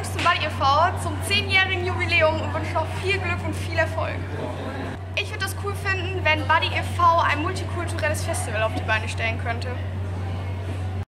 Glückwunsch zum Buddy e.V. zum 10-jährigen Jubiläum und wünsche noch viel Glück und viel Erfolg. Ich würde das cool finden, wenn Buddy e.V. ein multikulturelles Festival auf die Beine stellen könnte.